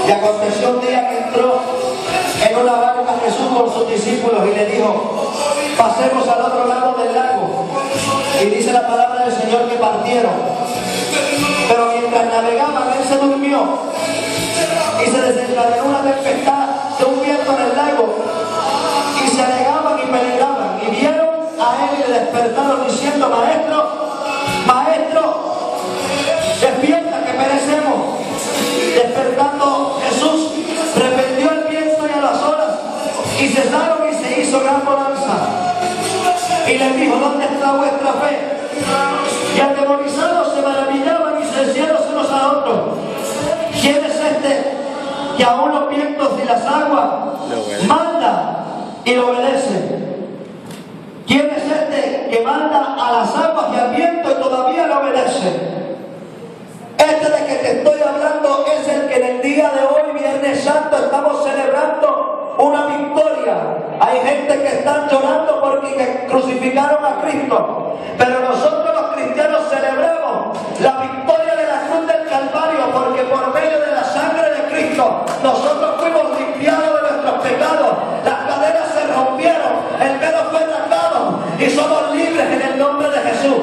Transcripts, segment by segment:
Y aconteció un día que entró en una barca Jesús con sus discípulos y le dijo: pasemos al otro lado del lago. Y dice la palabra del Señor que partieron. Pero mientras navegaban, él se durmió y se desencadenó una tempestad de un viento en el lago, y se anegaban y peligraban, y vieron a él y le despertaron diciendo: Maestro, Maestro, despierta que perecemos. Despertando Jesús, reprendió el viento y a las olas, y cesaron y se hizo gran bonanza. Y les dijo: ¿dónde está vuestra fe? Y atemorizados se maravillaban y se decían unos a otros: ¿quién es este que aún los vientos y las aguas manda y lo obedece? ¿Quién es este que manda a las aguas y al viento y todavía lo obedece? Este de que te estoy hablando es el que en el día de hoy, Viernes Santo, estamos celebrando una victoria. Hay gente que está llorando porque crucificaron a Cristo, pero nosotros los cristianos celebramos la victoria de la cruz del Calvario, porque por medio de la sangre de Cristo nosotros fuimos limpiados de nuestros pecados, las cadenas se rompieron, el velo fue rasgado y somos libres en el nombre de Jesús.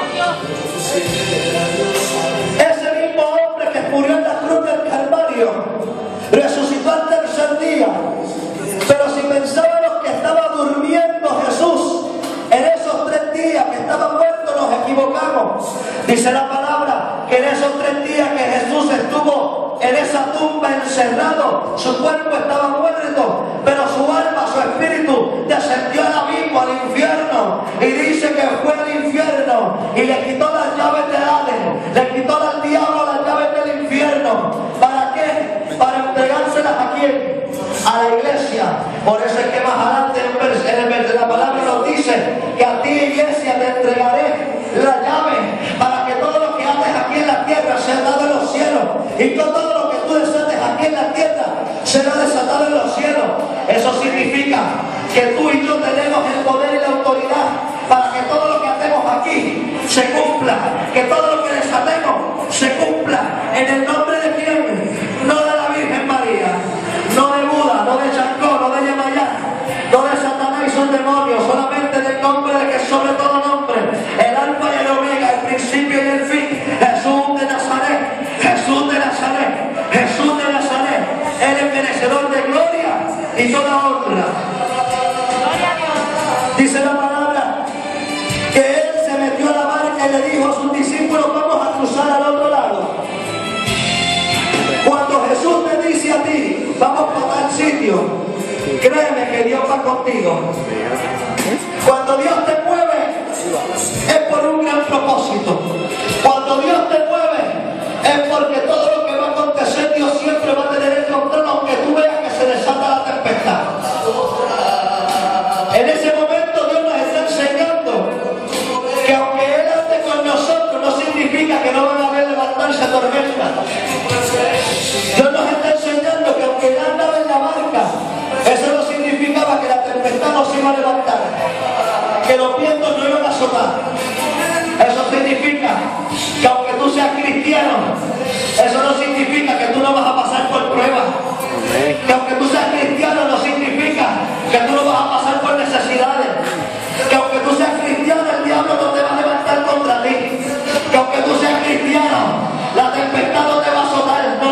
Ese mismo hombre que murió en la cruz del Calvario resucitó al tercer día. Pero si pensábamos que estaba durmiendo Jesús en esos 3 días que estaba muerto, nos equivocamos. Dice la palabra que en esos 3 días que Jesús estuvo en esa tumba encerrado, su cuerpo estaba muerto, pero su alma, su espíritu descendió al abismo, al infierno, y dice que fue al infierno y le quitó las llaves del Hades, le quitó al diablo las llaves del infierno. ¿Para qué? Para entregárselas a quién? A la iglesia. Por eso es que más adelante en el verso de la palabra nos dice que a ti, iglesia, te entregaré la llave para que todo lo que haces aquí en la tierra sea dado en los cielos, y todo lo que tú desates aquí en la tierra será desatado en los cielos. Eso significa que tú y yo tenemos el poder y la autoridad para que todo lo que hacemos aquí se cumpla, que todo lo que desatemos se cumpla. ¿En el nombre de quién? No de la Virgen María, no de Buda, no de Chancó, no de Yemayá, no de Satanás y sus demonios, solamente del nombre de que sobre todo nombre, el alfa y el omega, el principio y el fin, Jesús de Nazaret, Jesús de Nazaret, Jesús de Nazaret. Él es merecedor de gloria y toda honra. Dice la palabra que él se metió a la barca y le dijo a sus discípulos: vamos a cruzar al otro lado. Cuando Jesús te dice a ti: vamos para tal sitio, créeme que Dios va contigo. Cuando Dios te mueve es por un gran propósito. Cuando Dios te mueve es porque todo lo que va a acontecer, Dios siempre va a tener el control, aunque tú veas que se desata la tempestad. En ese momento Dios nos está enseñando que aunque Él ande con nosotros, no significa que no van a ver levantarse tormentas. Dios nos está enseñando que aunque Él andaba en la barca, eso no significaba que la tempestad no se iba a levantar, que los vientos no iban a soplar. Eso significa que aunque tú seas cristiano, eso no significa que tú no vas a pasar por pruebas. Que aunque tú seas cristiano, no significa que tú no vas a pasar por necesidades. Que aunque tú seas cristiano, el diablo no te va a levantar contra ti. Que aunque tú seas cristiano, la tempestad no te va a azotar. No.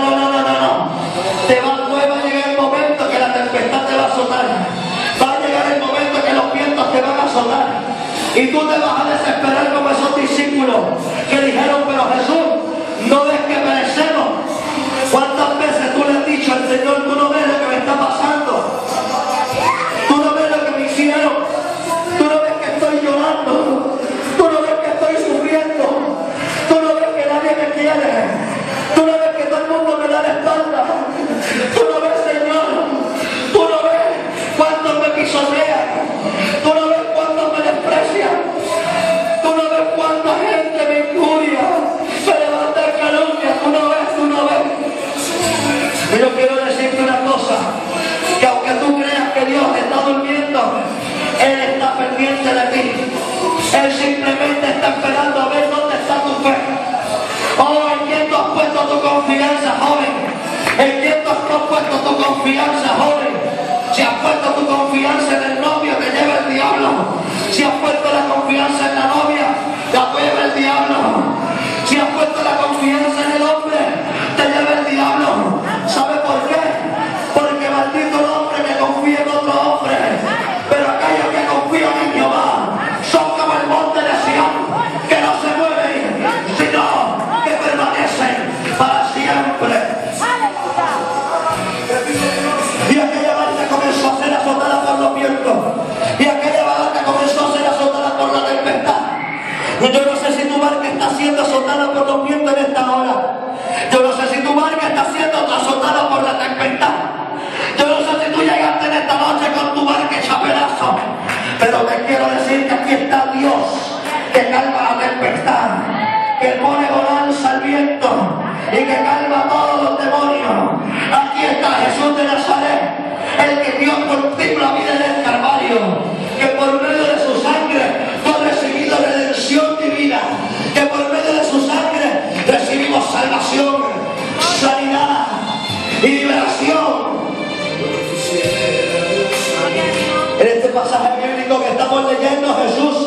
Va a llegar el momento que la tempestad te va a azotar. Va a llegar el momento que los vientos te van a azotar. Y tú te vas a desesperar como esos discípulos que dijeron: pero Jesús, ¿no ves que perecemos? ¿Cuántas veces tú le has dicho al Señor: tú no ves lo que me está pasando? Tú no ves lo que me hicieron. Tú no ves que estoy llorando. Tú no ves que estoy sufriendo. Tú no ves que nadie me quiere. Tú no ves que todo el mundo me da la espalda. Tú no ves, Señor. Tú no ves cuántos me pisotean. Tú no ves cuántos me desprecian. Tú no ves cuánta gente me injuria, me levanta calumnia. Tú no ves. Pero quiero decirte una cosa, que aunque tú creas que Dios está durmiendo, Él está pendiente de ti. Él simplemente está esperando a ver dónde está tu fe. Oh, ¿en quién tú has puesto tu confianza, joven? ¿En quién tú has has puesto tu confianza, joven, si has puesto tu confianza en el novio, te lleva el diablo. Si has puesto la confianza en la novia, te lleva el diablo. Si has puesto la confianza en el hombre, te lleva el diablo. ¿Sabe por qué? Porque maldito el hombre que confía en otro hombre. Pero aquellos que confían en Jehová son como el monte de Sión, que no se mueven, sino que permanecen para siempre. Y aquella barca comenzó a ser azotada por los vientos. Y aquella barca comenzó a ser azotada por la tempestad. Yo no sé si tu barca está siendo azotada por los vientos en esta hora. Yo no sé si tu barca está siendo azotada por la tempestad. Yo no sé si tú llegaste en esta noche con tu barca hecha pedazos. Pero te quiero decir que aquí está Dios, que calma la tempestad, que pone bonanza al viento y que calma todos los demonios. Aquí está Jesús de Nazaret, el que dio por ti la vida en el Calvario, que por medio de su sangre tú has recibido redención divina, que por medio de su sangre recibimos salvación, sanidad y liberación. En este pasaje bíblico que estamos leyendo, Jesús,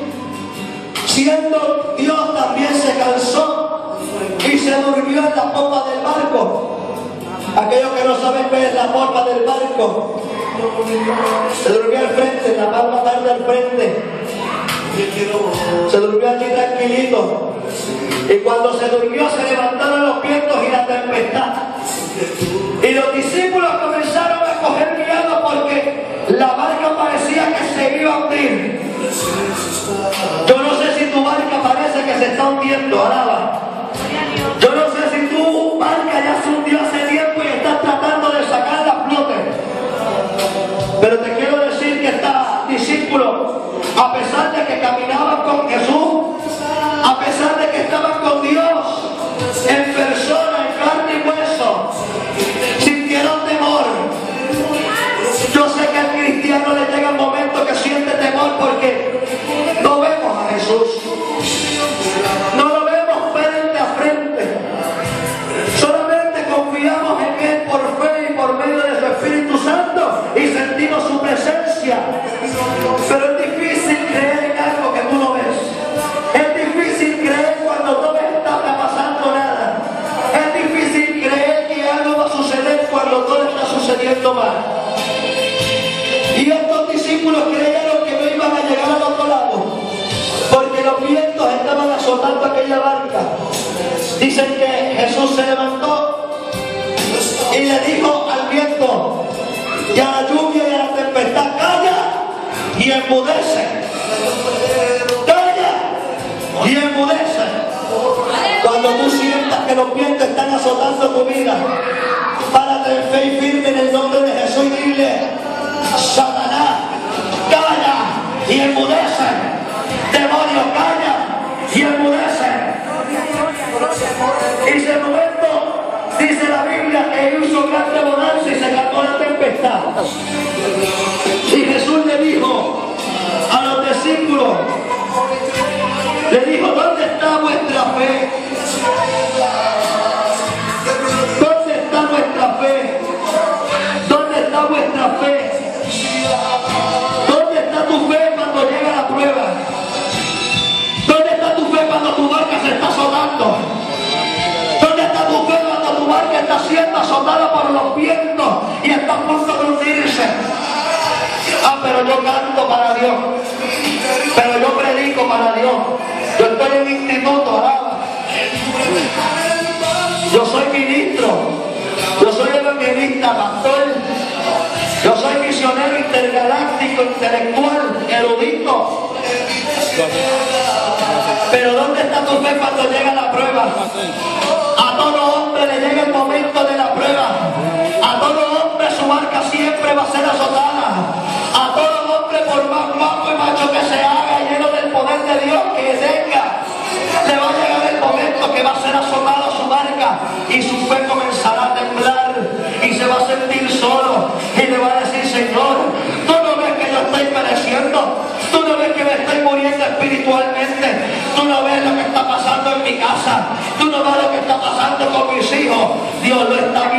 siendo Dios, también se cansó y se durmió en la popa del barco. Aquellos que no saben qué es la popa del barco, se durmió al frente, en la palma tarde al frente. Se durmió allí tranquilito. Y cuando se durmió se levantaron los vientos y la tempestad. Y los discípulos comenzaron a coger miedo porque la barca parecía que se iba a hundir. Yo no sé si tu barca parece que se está hundiendo, alaba. Yo no sé si tu barca ya se hundió hace tiempo y estás tratando de sacarla a flote. Pero te quiero decir que estos discípulos, a pesar de que caminaban con Jesús, a pesar de que estaban con Dios, en persona, en carne y hueso, sintieron temor. Yo sé que al cristiano le llega un momento que siente temor porque no vemos a Jesús. No lo vemos frente a frente. Solamente confiamos en Él por fe y por medio de su Espíritu Santo y sentimos su presencia. Pero es difícil creer en algo que tú no ves. Es difícil creer cuando no está pasando nada. Es difícil creer que algo va a suceder cuando todo está sucediendo mal. Y estos discípulos creyeron que no iban a llegar al otro lado, porque los vientos estaban azotando aquella barca. Dicen que Jesús se levantó y le dijo al viento y a la lluvia y a la tempestad: calla y enmudece. Calla y enmudece. Cuando tú sientas que los vientos están azotando tu vida, párate en fe y firme en el nombre de Jesús y dile: Satanás, calla y enmudece. Demonio, calla y enmudece. Y ese momento dice la Biblia que hizo grande bonanza y se calmó la tempestad. Y Jesús le dijo a los discípulos, le dijo: ¿dónde está vuestra fe? ¿Dónde está vuestra fe? ¿Dónde está vuestra fe? ¿Dónde está tu fe cuando llega la prueba? ¿Dónde está tu fe cuando tu barca se está azotando? ¿Dónde está tu fe cuando tu barca está siendo azotada por los vientos y está a punto de hundirse? Ah, pero yo canto para Dios. Pero yo predico para Dios. Yo estoy en instituto, alaba. Yo soy ministro. Yo soy evangelista, pastor. Yo soy misionero intergaláctico, intelectual, erudito. Pero ¿dónde está tu fe cuando llega la prueba? A todo hombre le llega el momento de la prueba. A todo hombre su barca siempre va a ser azotada. A todo hombre, por más guapo y macho que se haga, lleno del poder de Dios que tenga, le va a llegar el momento que va a ser azotada su barca y su fe comenzará a temblar y se va a sentir solo y le va a decir: Señor, tú no ves que yo estoy pereciendo, tú no ves que me estoy muriendo espiritualmente, tú no ves lo que está pasando en mi casa, tú no ves lo que está pasando con mis hijos. Dios lo está viendo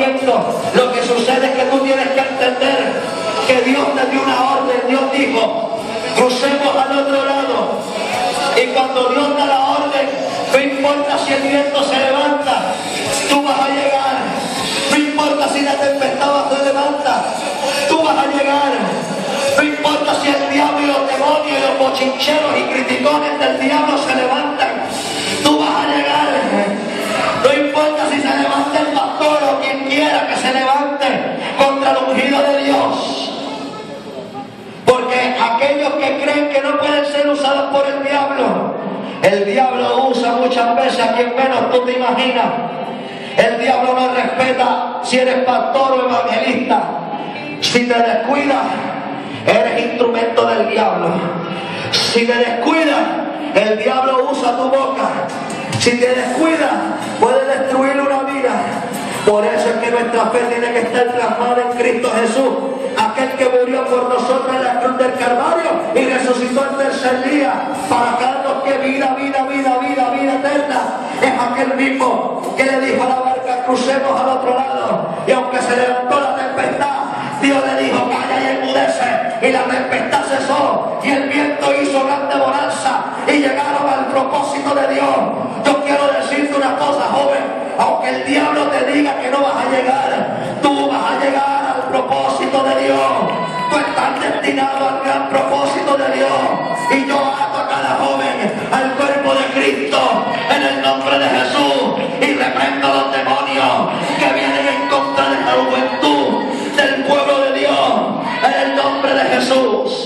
Lo que sucede es que tú tienes que entender que Dios te dio una orden. Dios dijo, crucemos al otro lado. Y cuando Dios da la orden, no importa si el viento se levanta, tú vas a llegar. No importa si la tempestad se levanta, tú vas a llegar. No importa si el diablo y los demonios y los bochincheros y criticones del diablo se levantan, tú vas a llegar. No importa si se levanta el pastor o quien quiera que se levante contra el ungido de Dios. Porque aquellos que creen que no pueden ser usados por el diablo usa muchas veces a quien menos tú te imaginas. El diablo no respeta si eres pastor o evangelista. Si te descuidas, eres instrumento del diablo. Si te descuidas, el diablo usa tu boca. Si te descuidas, puede destruir una vida. Por eso es que nuestra fe tiene que estar plasmada en Cristo Jesús, aquel que murió por nosotros en la cruz del Calvario y resucitó el tercer día para darnos que vida eterna. Es aquel mismo que le dijo a la barca, crucemos al otro lado. Y aunque se levantó la tempestad, Dios le dijo, calla y enmudece. Y la tempestad cesó y el viento hizo grande bonanza y llegaron al propósito de Dios. Yo quiero decirte una cosa, joven. Aunque el diablo te diga que no vas a llegar, tú vas a llegar al propósito de Dios. Tú estás destinado al gran propósito de Dios. Y yo ato a cada joven al cuerpo de Cristo en el nombre de Jesús y reprendo a los demonios que vienen en contra de la juventud del pueblo de Dios en el nombre de Jesús.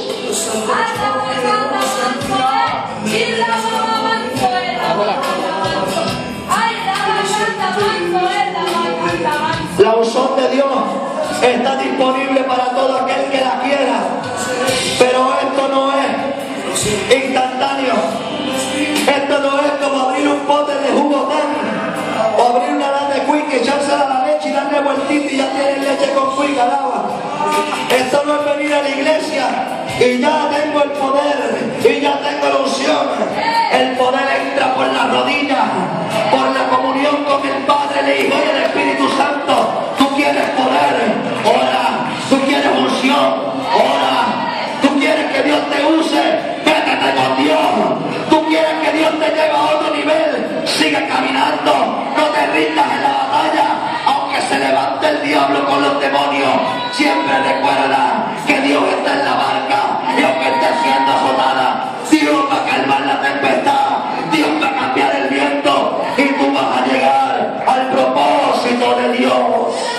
La unción de Dios está disponible para todo aquel que la quiera, pero esto no es instantáneo. Esto no es como abrir un bote de jugo tan o abrir una lata de quick, echársela a la leche y darle vueltita y ya tienes leche con quick al agua. Esto no es venir a la iglesia y ya tengo el poder y ya tengo la unción. El poder entra por las rodillas, por la comunión con el Padre, el Hijo y el Espíritu Santo. Tú quieres poder, ora. Tú quieres unción, ora. Tú quieres que Dios te use, métete con Dios. Tú quieres que Dios te lleve a otro nivel, sigue caminando, no te rindas en la batalla. Aunque se levante el diablo con los demonios, siempre recuerda que Dios está en la barca y aunque esté siendo azotada, Dios va a calmar la tempestad, Dios va a cambiar el viento y tú vas a llegar al propósito de Dios.